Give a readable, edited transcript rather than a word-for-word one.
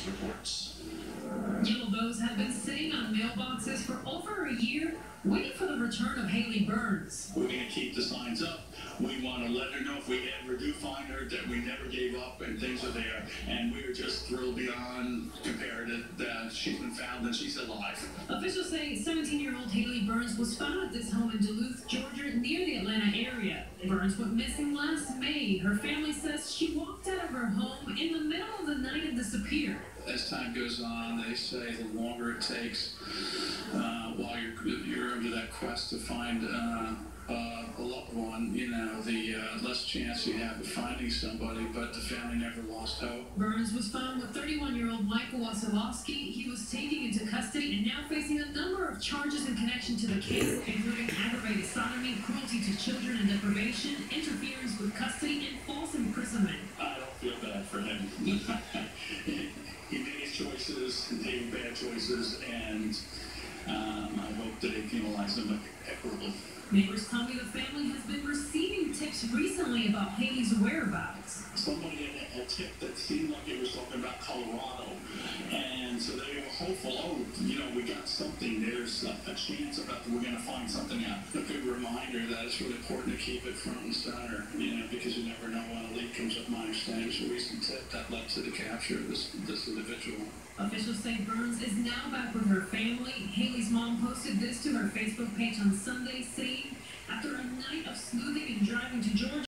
police reports. Yellow bows have been sitting on mailboxes for over a year, waiting for the return of Haley Burns. We're going to keep the signs up. We want to let her know if we ever do find her that we never gave up and things are there. And we're just thrilled beyond compared that she's been found and she's alive. Officials say 17-year-old Haley Burns was found at this home in Duluth, Georgia, near the Atlanta area. Burns went missing last May. Her family says she walked out of her home in the middle of the night and disappeared. As time goes on, they say the longer it takes while you're under that quest to find a loved one, the less chance you have of finding somebody, but the family never lost hope. Burns was found with 31-year-old Michael Wasilowski. He was taken into custody and now facing a number of charges in connection to the case, including aggravated sodomy, cruelty to children and deprivation, interference with custody, and false imprisonment. I don't feel bad for him. He made his choices, they were bad choices, and I hope that they penalize him equitably. Neighbors tell me the family has been receiving tips recently about Haley's whereabouts. Somebody had a tip that seemed like it was talking about Colorado, and so they were hopeful, we got something, there's a chance about we're going to find something out. A good reminder that it's really important to keep it front and center, because you never know when a lead comes up. My understanding was a recent tip that led to the capture of this individual. Officials say Burns is now back with her family. Haley's mom posted this to her Facebook page on Sunday, saying, after a night of sleuthing and driving to Georgia,